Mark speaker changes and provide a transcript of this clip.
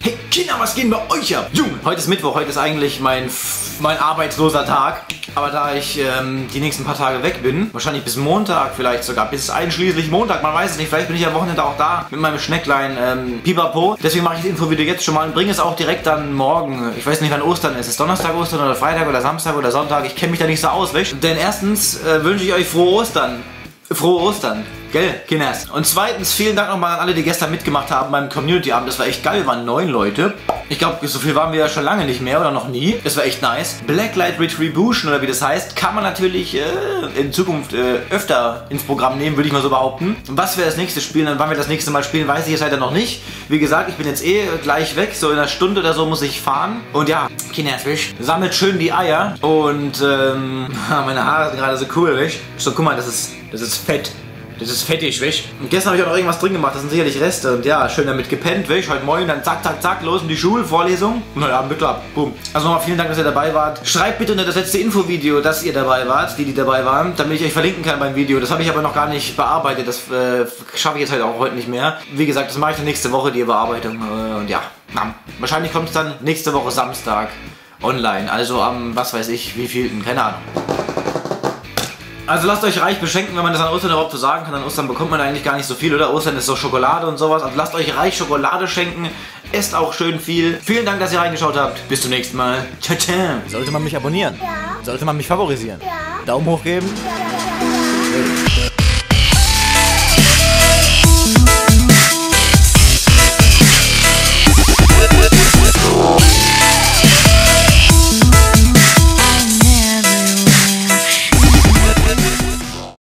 Speaker 1: Hey Kinder, was geht bei euch ab? Junge, heute ist Mittwoch, heute ist eigentlich mein arbeitsloser Tag. Aber da ich die nächsten paar Tage weg bin, wahrscheinlich bis Montag vielleicht sogar, bis einschließlich Montag, man weiß es nicht, vielleicht bin ich am Wochenende auch da mit meinem Schnecklein Pipapo. Deswegen mache ich das Infovideo jetzt schon mal und bringe es auch direkt dann morgen. Ich weiß nicht, wann Ostern ist. Ist es Donnerstag Ostern oder Freitag oder Samstag oder Sonntag? Ich kenne mich da nicht so aus, weißt? Denn erstens wünsche ich euch frohe Ostern. Frohe Ostern, gell, Kinders. Und zweitens, vielen Dank nochmal an alle, die gestern mitgemacht haben beim Community-Abend. Das war echt geil, wir waren 9 Leute. Ich glaube, so viel waren wir ja schon lange nicht mehr oder noch nie. Das war echt nice. Blacklight Retribution oder wie das heißt, kann man natürlich in Zukunft öfter ins Programm nehmen, würde ich mal so behaupten. Was wir das nächste spielen und wann wir das nächste Mal spielen, weiß ich jetzt leider noch nicht. Wie gesagt, ich bin jetzt gleich weg, so in einer Stunde oder so muss ich fahren. Und ja, Kinders, sammelt schön die Eier. Und meine Haare sind gerade so cool, weißt? So, guck mal, das ist fett. Das ist fettig, weißt? Und gestern habe ich auch noch irgendwas drin gemacht, das sind sicherlich Reste. Und ja, schön damit gepennt, weißt? Heute Morgen dann zack, zack, zack, los in die Schulvorlesung. Und heute Abend geklappt. Boom. Also nochmal vielen Dank, dass ihr dabei wart. Schreibt bitte unter das letzte Infovideo, dass ihr dabei wart, die dabei waren, damit ich euch verlinken kann beim Video. Das habe ich aber noch gar nicht bearbeitet. Das schaffe ich jetzt halt auch heute nicht mehr. Wie gesagt, das mache ich dann nächste Woche, die Bearbeitung. Und ja, wahrscheinlich kommt es dann nächste Woche Samstag online. Also am, was weiß ich, wievielten, keine Ahnung. Also lasst euch reich beschenken, wenn man das an Ostern überhaupt so sagen kann. An Ostern bekommt man eigentlich gar nicht so viel, oder? Ostern ist so Schokolade und sowas. Also lasst euch reich Schokolade schenken. Esst auch schön viel. Vielen Dank, dass ihr reingeschaut habt. Bis zum nächsten Mal. Ciao, ciao.
Speaker 2: Sollte man mich abonnieren?
Speaker 3: Ja.
Speaker 2: Sollte man mich favorisieren?
Speaker 3: Ja.
Speaker 2: Daumen hoch geben?
Speaker 3: Ja.